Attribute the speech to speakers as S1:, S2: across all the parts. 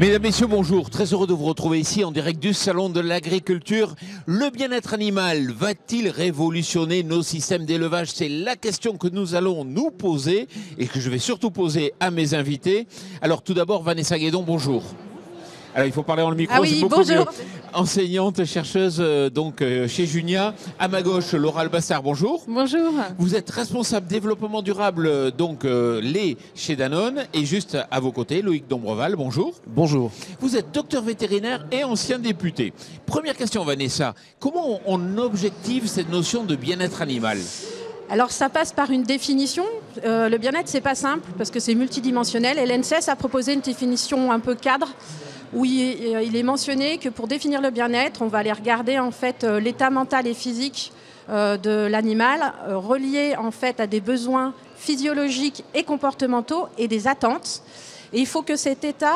S1: Mesdames, Messieurs, bonjour. Très heureux de vous retrouver ici en direct du Salon de l'Agriculture. Le bien-être animal va-t-il révolutionner nos systèmes d'élevage? C'est la question que nous allons nous poser et que je vais surtout poser à mes invités. Alors tout d'abord, Vanessa Guédon, bonjour. Alors il faut parler dans le micro, c'est beaucoup mieux. Enseignante, chercheuse chez Junia. À ma gauche, Laura Albassard, bonjour.
S2: Bonjour.
S1: Vous êtes responsable développement durable lait chez Danone. Et juste à vos côtés, Loïc Dombreval, bonjour.
S3: Bonjour.
S1: Vous êtes docteur vétérinaire et ancien député. Première question, Vanessa. Comment on objective cette notion de bien-être animal ?
S2: Alors ça passe par une définition. Le bien-être, c'est pas simple parce que c'est multidimensionnel. Et l'ANSES a proposé une définition un peu cadre où il est mentionné que pour définir le bien-être, on va aller regarder en fait l'état mental et physique de l'animal, relié en fait à des besoins physiologiques et comportementaux et des attentes. Et il faut que cet état,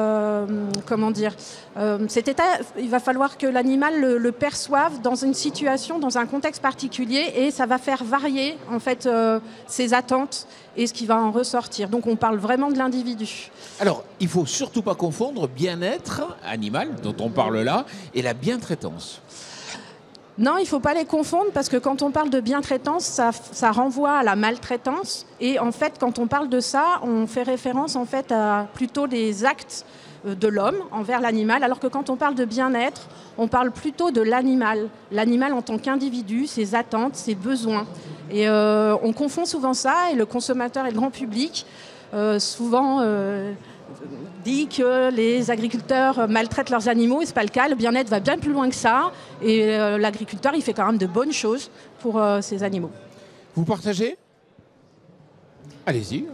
S2: il va falloir que l'animal le perçoive dans une situation, dans un contexte particulier, et ça va faire varier en fait ses attentes et ce qui va en ressortir. Donc on parle vraiment de l'individu.
S1: Alors, il ne faut surtout pas confondre bien-être animal, dont on parle là, et la bientraitance.
S2: Non, il ne faut pas les confondre parce que quand on parle de bientraitance, ça renvoie à la maltraitance. Et en fait, quand on parle de ça, on fait référence en fait à plutôt des actes de l'homme envers l'animal, alors que quand on parle de bien-être, on parle plutôt de l'animal. L'animal en tant qu'individu, ses attentes, ses besoins. Et on confond souvent ça, et le consommateur et le grand public souvent dit que les agriculteurs maltraitent leurs animaux, et ce n'est pas le cas. Le bien-être va bien plus loin que ça, et l'agriculteur il fait quand même de bonnes choses pour ses animaux.
S1: Vous partagez ? Allez-y.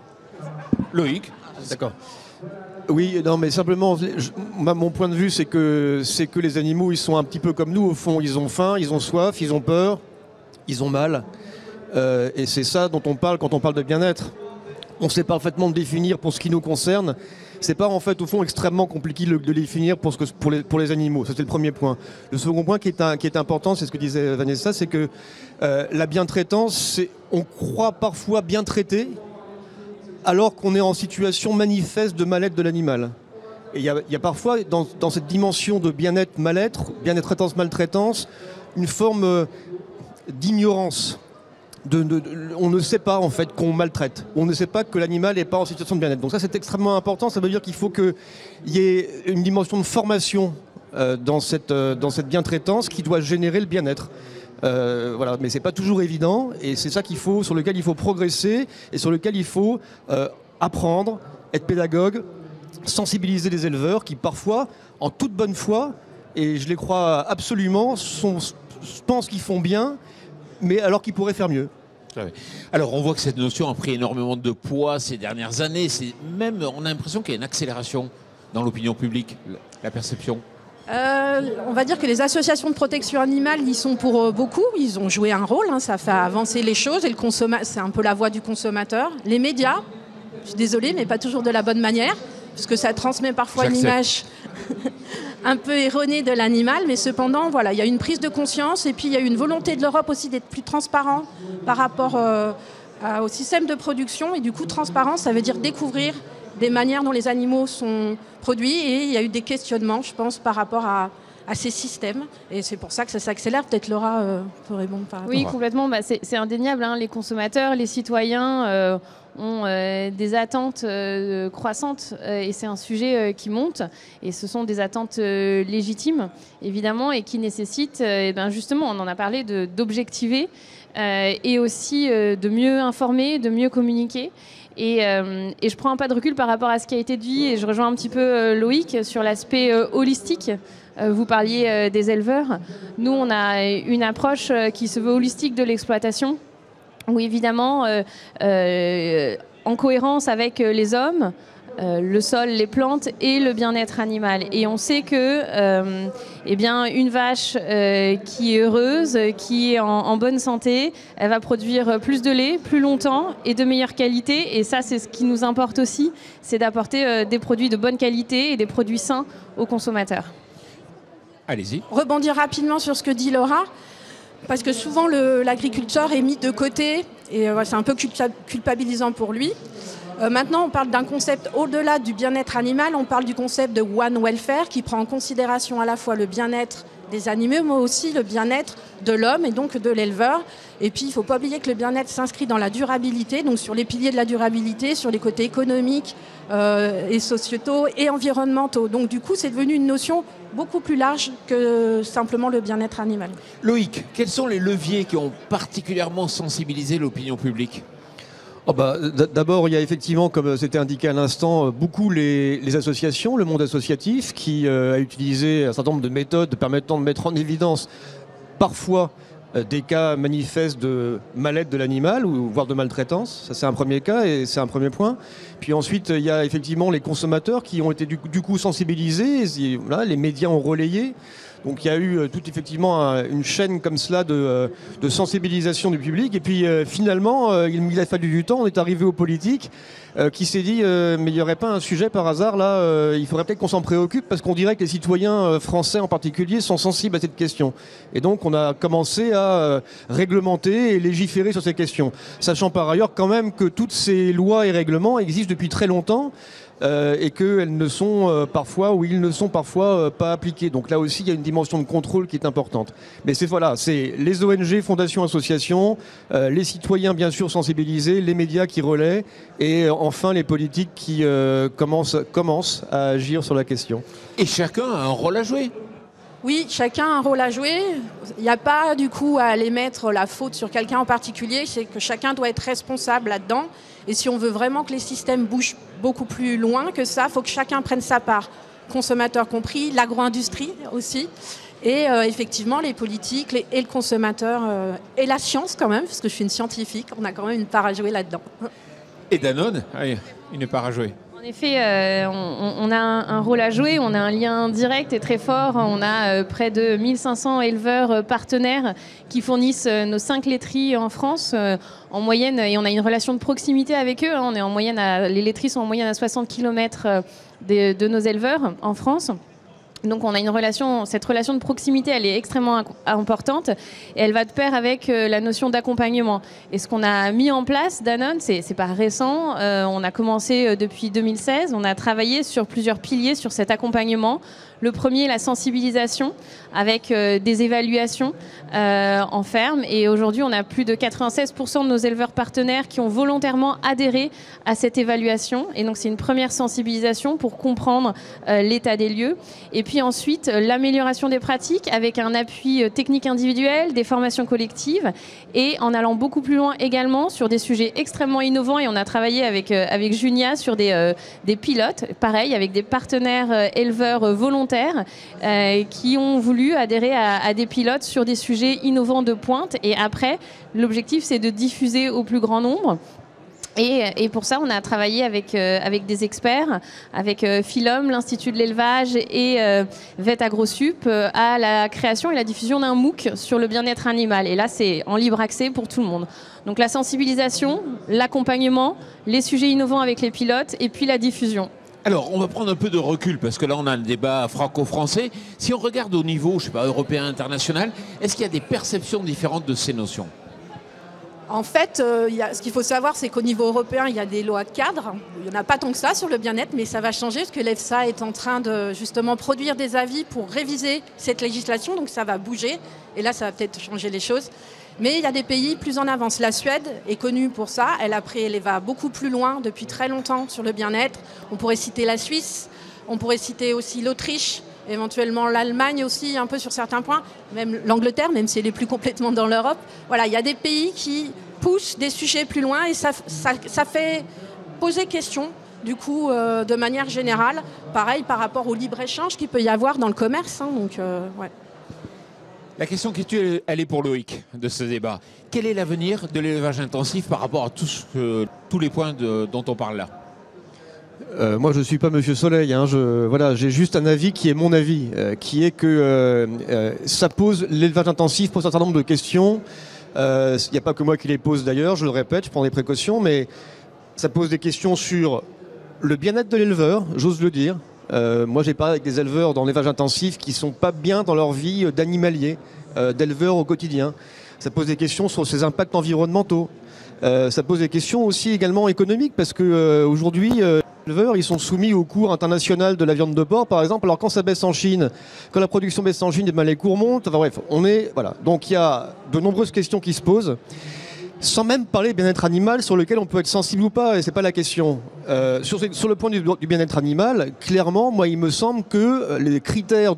S1: Loïc.
S3: D'accord. Oui, non, mais simplement, mon point de vue, c'est que les animaux, ils sont un petit peu comme nous, au fond. Ils ont faim, ils ont soif, ils ont peur, ils ont mal. Et c'est ça dont on parle quand on parle de bien-être. On sait parfaitement définir pour ce qui nous concerne. C'est pas en fait au fond extrêmement compliqué de le définir pour les animaux. Ça c'est le premier point. Le second point qui est important, c'est ce que disait Vanessa, c'est que la bientraitance, on croit parfois bien traiter alors qu'on est en situation manifeste de mal-être de l'animal. Et il y a parfois dans cette dimension de bien-être, mal-être, bien-traitance, maltraitance, une forme d'ignorance. On ne sait pas en fait qu'on maltraite. On ne sait pas que l'animal n'est pas en situation de bien-être. Donc ça c'est extrêmement important. Ça veut dire qu'il faut qu'il y ait une dimension de formation dans cette bientraitance qui doit générer le bien-être. Voilà. Mais c'est pas toujours évident et c'est ça sur lequel il faut progresser et sur lequel il faut apprendre, être pédagogue, sensibiliser les éleveurs qui parfois, en toute bonne foi, et je les crois absolument, pensent qu'ils font bien, mais alors qu'ils pourraient faire mieux.
S1: Alors on voit que cette notion a pris énormément de poids ces dernières années. On a l'impression qu'il y a une accélération dans l'opinion publique, la perception.
S2: On va dire que les associations de protection animale y sont pour beaucoup. Ils ont joué un rôle, ça fait avancer les choses et c'est un peu la voix du consommateur. Les médias, je suis désolée, mais pas toujours de la bonne manière, parce que ça transmet parfois une image un peu erronée de l'animal, mais cependant, voilà, il y a une prise de conscience et puis il y a une volonté de l'Europe aussi d'être plus transparent par rapport au système de production. Et du coup, transparence, ça veut dire découvrir des manières dont les animaux sont produits. Et il y a eu des questionnements, je pense, par rapport à ces systèmes. Et c'est pour ça que ça s'accélère. Peut-être Laura peut répondre par rapport.
S4: Oui, complètement. C'est indéniable. Les consommateurs, les citoyens ont des attentes croissantes et c'est un sujet qui monte. Et ce sont des attentes légitimes, évidemment, et qui nécessitent, justement, on en a parlé, d'objectiver et aussi de mieux informer, de mieux communiquer. Et je prends un pas de recul par rapport à ce qui a été dit et je rejoins un petit peu Loïc sur l'aspect holistique. Vous parliez des éleveurs. Nous, on a une approche qui se veut holistique de l'exploitation, où évidemment, en cohérence avec les hommes, le sol, les plantes et le bien-être animal. Et on sait que une vache qui est heureuse, qui est en bonne santé, elle va produire plus de lait, plus longtemps et de meilleure qualité. Et ça, c'est ce qui nous importe aussi, c'est d'apporter des produits de bonne qualité et des produits sains aux consommateurs.
S1: Allez-y.
S2: Rebondir rapidement sur ce que dit Laura, parce que souvent l'agriculteur est mis de côté et c'est un peu culpabilisant pour lui. Maintenant, on parle d'un concept au-delà du bien-être animal, on parle du concept de One Welfare qui prend en considération à la fois le bien-être des animaux, mais aussi le bien-être de l'homme et donc de l'éleveur. Et puis, il ne faut pas oublier que le bien-être s'inscrit dans la durabilité, donc sur les piliers de la durabilité, sur les côtés économiques et sociétaux et environnementaux. Donc, du coup, c'est devenu une notion beaucoup plus large que simplement le bien-être animal.
S1: Loïc, quels sont les leviers qui ont particulièrement sensibilisé l'opinion publique ?
S3: D'abord, il y a effectivement, comme c'était indiqué à l'instant, beaucoup les associations, le monde associatif, qui a utilisé un certain nombre de méthodes permettant de mettre en évidence parfois des cas manifestes de mal-être de l'animal, ou voire de maltraitance. Ça, c'est un premier cas et c'est un premier point. Puis ensuite, il y a effectivement les consommateurs qui ont été du coup sensibilisés. Et, voilà, les médias ont relayé. Donc il y a eu tout effectivement une chaîne comme cela de sensibilisation du public. Et puis finalement, il a fallu du temps. On est arrivé aux politiques qui s'est dit mais il n'y aurait pas un sujet par hasard là, il faudrait peut-être qu'on s'en préoccupe parce qu'on dirait que les citoyens français en particulier sont sensibles à cette question. Et donc on a commencé à réglementer et légiférer sur ces questions. Sachant par ailleurs quand même que toutes ces lois et règlements existent depuis très longtemps. Et qu'elles ne sont parfois, ou ils ne sont parfois pas appliqués. Donc là aussi, il y a une dimension de contrôle qui est importante. Mais c'est les ONG, fondations, associations, les citoyens bien sûr sensibilisés, les médias qui relaient, et enfin les politiques qui commencent à agir sur la question.
S1: Et chacun a un rôle à jouer.
S2: Oui, chacun a un rôle à jouer. Il n'y a pas du coup à aller mettre la faute sur quelqu'un en particulier, c'est que chacun doit être responsable là-dedans. Et si on veut vraiment que les systèmes bougent beaucoup plus loin que ça, il faut que chacun prenne sa part, consommateurs compris, l'agro-industrie aussi, et effectivement les politiques et le consommateur, et la science quand même, parce que je suis une scientifique, on a quand même une part à jouer là-dedans.
S1: Et Danone a une part à jouer.
S4: En effet, on a un rôle à jouer, on a un lien direct et très fort. On a près de 1500 éleveurs partenaires qui fournissent nos 5 laiteries en France en moyenne, et on a une relation de proximité avec eux. On est en moyenne les laiteries sont en moyenne à 60 km de nos éleveurs en France. Donc on a cette relation de proximité, elle est extrêmement importante et elle va de pair avec la notion d'accompagnement. Et ce qu'on a mis en place, Danone, c'est pas récent, on a commencé depuis 2016, on a travaillé sur plusieurs piliers sur cet accompagnement. Le premier, la sensibilisation avec des évaluations en ferme. Et aujourd'hui, on a plus de 96% de nos éleveurs partenaires qui ont volontairement adhéré à cette évaluation. Et donc, c'est une première sensibilisation pour comprendre l'état des lieux. Et puis ensuite, l'amélioration des pratiques avec un appui technique individuel, des formations collectives et en allant beaucoup plus loin également sur des sujets extrêmement innovants. Et on a travaillé avec Junia sur des pilotes, pareil, avec des partenaires éleveurs volontaires qui ont voulu adhérer à des pilotes sur des sujets innovants de pointe. Et après, l'objectif, c'est de diffuser au plus grand nombre. Et pour ça, on a travaillé avec des experts, avec Philom, l'Institut de l'élevage et Vet AgroSup à la création et la diffusion d'un MOOC sur le bien-être animal. Et là, c'est en libre accès pour tout le monde. Donc la sensibilisation, l'accompagnement, les sujets innovants avec les pilotes et puis la diffusion.
S1: Alors, on va prendre un peu de recul, parce que là, on a un débat franco-français. Si on regarde au niveau, je sais pas, européen, international, est-ce qu'il y a des perceptions différentes de ces notions ?
S2: En fait, ce qu'il faut savoir, c'est qu'au niveau européen, il y a des lois cadres. Il n'y en a pas tant que ça sur le bien-être, mais ça va changer, parce que l'EFSA est en train de justement produire des avis pour réviser cette législation, donc ça va bouger. Et là, ça va peut-être changer les choses. Mais il y a des pays plus en avance. La Suède est connue pour ça. Elle va beaucoup plus loin depuis très longtemps sur le bien-être. On pourrait citer la Suisse, on pourrait citer aussi l'Autriche, éventuellement l'Allemagne aussi, un peu sur certains points, même l'Angleterre, même si elle est plus complètement dans l'Europe. Voilà, il y a des pays qui poussent des sujets plus loin et ça fait poser question, du coup, de manière générale. Pareil par rapport au libre-échange qu'il peut y avoir dans le commerce. Ouais.
S1: La question qui tue, elle est pour Loïc de ce débat. Quel est l'avenir de l'élevage intensif par rapport à tous les points dont on parle là ?
S3: Moi, je ne suis pas Monsieur Soleil. J'ai juste un avis qui est mon avis, qui est que ça pose l'élevage intensif pose un certain nombre de questions. Il n'y a pas que moi qui les pose d'ailleurs, je le répète, je prends des précautions, mais ça pose des questions sur le bien-être de l'éleveur, j'ose le dire. Moi, j'ai parlé avec des éleveurs dans l'élevage intensif qui ne sont pas bien dans leur vie d'animalier, d'éleveurs au quotidien. Ça pose des questions sur ses impacts environnementaux. Ça pose des questions aussi également économiques parce que aujourd'hui, les éleveurs ils sont soumis au cours international de la viande de porc, par exemple. Alors quand ça baisse en Chine, quand la production baisse en Chine, les cours montent. Enfin bref, voilà. Donc il y a de nombreuses questions qui se posent. Sans même parler bien-être animal sur lequel on peut être sensible ou pas, et c'est pas la question. Sur le point du bien-être animal, clairement, moi, il me semble que les critères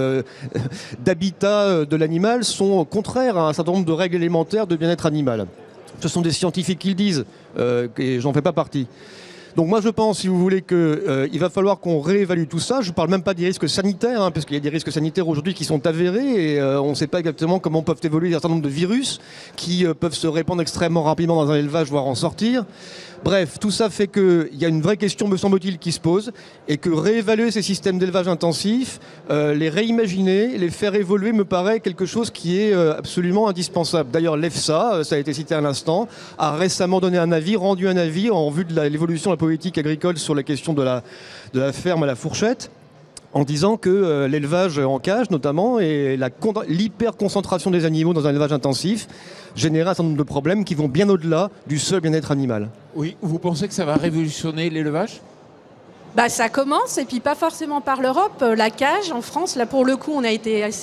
S3: d'habitat de l'animal sont contraires à un certain nombre de règles élémentaires de bien-être animal. Ce sont des scientifiques qui le disent, et j'en fais pas partie. Donc moi je pense, si vous voulez, qu'il va falloir qu'on réévalue tout ça. Je ne parle même pas des risques sanitaires, parce qu'il y a des risques sanitaires aujourd'hui qui sont avérés et on ne sait pas exactement comment peuvent évoluer un certain nombre de virus qui peuvent se répandre extrêmement rapidement dans un élevage, voire en sortir. Bref, tout ça fait qu'il y a une vraie question, me semble-t-il, qui se pose et que réévaluer ces systèmes d'élevage intensif, les réimaginer, les faire évoluer me paraît quelque chose qui est absolument indispensable. D'ailleurs, l'EFSA, ça a été cité à l'instant, a récemment donné un avis, rendu un avis en vue de l'évolution de la politique agricole sur la question de la ferme à la fourchette, en disant que l'élevage en cage, notamment, et l'hyperconcentration des animaux dans un élevage intensif générait un certain nombre de problèmes qui vont bien au-delà du seul bien-être animal.
S1: Oui, vous pensez que ça va révolutionner l'élevage ?
S2: Ça commence, et puis pas forcément par l'Europe. La cage, en France, là pour le coup, on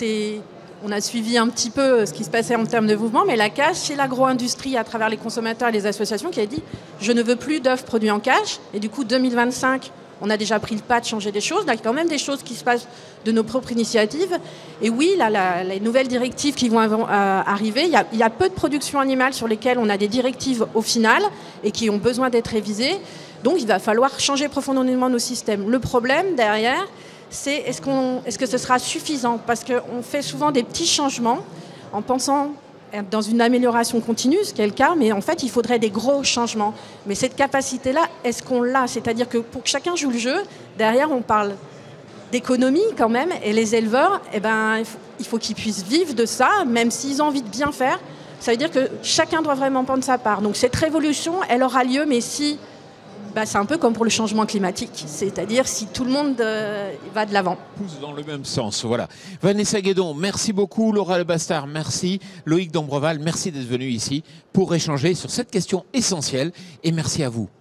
S2: a suivi un petit peu ce qui se passait en termes de mouvement, mais la cage, c'est l'agro-industrie à travers les consommateurs et les associations qui a dit « je ne veux plus d'œufs produits en cage ». Et du coup, 2025, on a déjà pris le pas de changer des choses. Là, il y a quand même des choses qui se passent de nos propres initiatives. Et oui, là, les nouvelles directives qui vont arriver, il y a peu de productions animales sur lesquelles on a des directives au final et qui ont besoin d'être révisées. Donc, il va falloir changer profondément nos systèmes. Le problème derrière, c'est est-ce que ce sera suffisant ? Parce qu'on fait souvent des petits changements en pensant dans une amélioration continue, ce qui est le cas, mais en fait, il faudrait des gros changements. Mais cette capacité-là, est-ce qu'on l'a ? C'est-à-dire que pour que chacun joue le jeu, derrière, on parle d'économie quand même, et les éleveurs, il faut qu'ils puissent vivre de ça, même s'ils ont envie de bien faire. Ça veut dire que chacun doit vraiment prendre sa part. Donc cette révolution, elle aura lieu, mais si... c'est un peu comme pour le changement climatique, c'est-à-dire si tout le monde va de l'avant.
S1: Pousse dans le même sens, voilà. Vanessa Guédon, merci beaucoup. Laura Lebastard, merci. Loïc Dombreval, merci d'être venu ici pour échanger sur cette question essentielle et merci à vous.